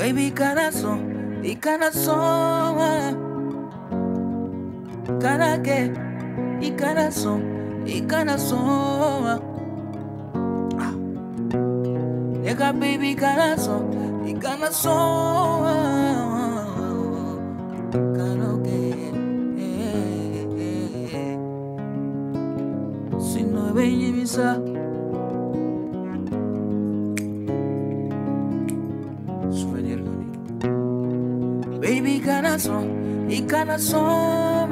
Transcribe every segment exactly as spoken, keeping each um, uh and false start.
Baby corazón, y corazón, cara que, y corazón, y corazón. Llega baby corazón, y corazón, cara que, eh, eh, eh. Si no ven misa. Baby corazón, y corazón,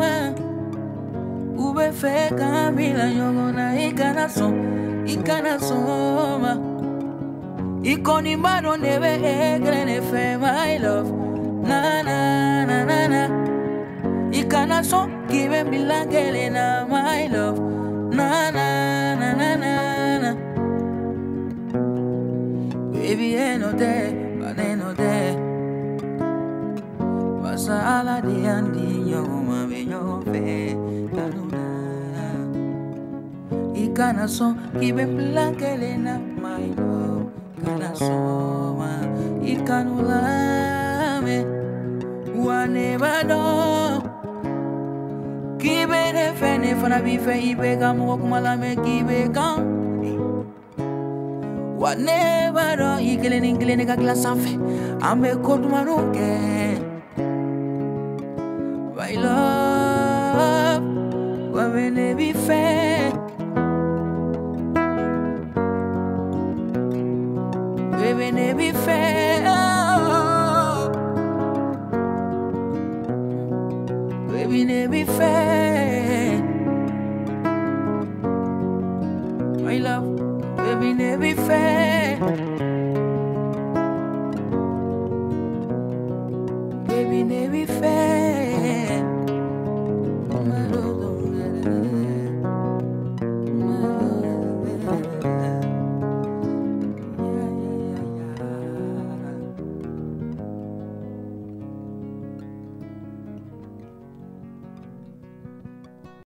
V fe Camila Yogona, y corazón, y corazón, y con imano neve grene fe my love, na na na na na, y corazón give me la gelena my love, na na na na na na. Baby eno de, baneno de. Sala di andi nyoma be nyofe kanuna ikanaso kibe blankelena my love kanaso ma ikanula me waneva do kibe ne fene fana bi fe ibe gamu kumala me kibe kan waneva do ikele ningle ka klasa fe ambe kodmanuke. My love, women they be fair. Women they be fair. Oh. Women they be fair. My love, women they be fair. Baby, they be fair.